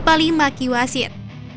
Pali maki wasit.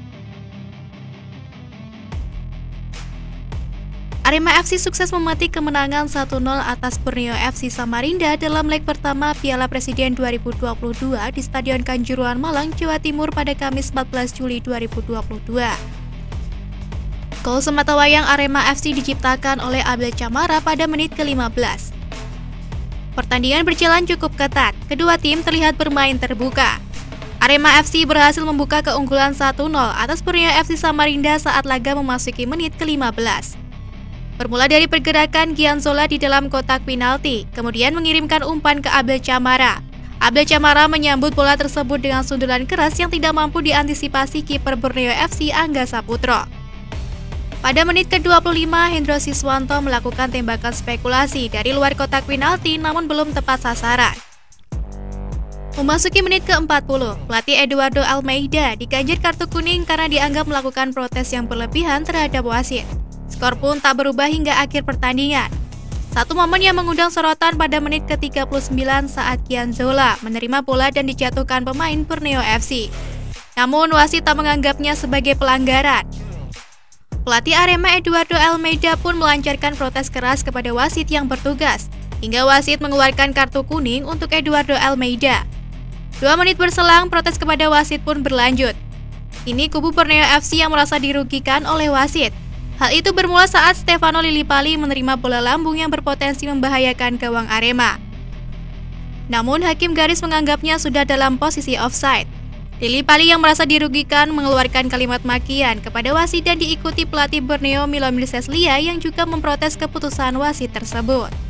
Arema FC sukses memetik kemenangan 1-0 atas Borneo FC Samarinda dalam leg pertama Piala Presiden 2022 di Stadion Kanjuruhan Malang, Jawa Timur pada Kamis 14 Juli 2022. Gol sematawayang Arema FC diciptakan oleh Abel Camara pada menit ke-15. Pertandingan berjalan cukup ketat, kedua tim terlihat bermain terbuka. Arema FC berhasil membuka keunggulan 1-0 atas Borneo FC Samarinda saat laga memasuki menit ke-15. Bermula dari pergerakan Gianzola di dalam kotak penalti, kemudian mengirimkan umpan ke Abel Camara. Abel Camara menyambut bola tersebut dengan sundulan keras yang tidak mampu diantisipasi kiper Borneo FC Angga Saputro. Pada menit ke-25, Hendro Siswanto melakukan tembakan spekulasi dari luar kotak penalti namun belum tepat sasaran. Memasuki menit ke-40, pelatih Eduardo Almeida diganjar kartu kuning karena dianggap melakukan protes yang berlebihan terhadap wasit. Skor pun tak berubah hingga akhir pertandingan. Satu momen yang mengundang sorotan pada menit ke-39 saat Gianzola menerima bola dan dijatuhkan pemain Borneo FC. Namun wasit tak menganggapnya sebagai pelanggaran. Pelatih Arema Eduardo Almeida pun melancarkan protes keras kepada wasit yang bertugas, hingga wasit mengeluarkan kartu kuning untuk Eduardo Almeida. 2 menit berselang, protes kepada wasit pun berlanjut. Ini kubu Borneo FC yang merasa dirugikan oleh wasit. Hal itu bermula saat Stefano Lillipali menerima bola lambung yang berpotensi membahayakan gawang Arema. Namun hakim garis menganggapnya sudah dalam posisi offside. Lillipali yang merasa dirugikan mengeluarkan kalimat makian kepada wasit dan diikuti pelatih Borneo Milomir Seslia yang juga memprotes keputusan wasit tersebut.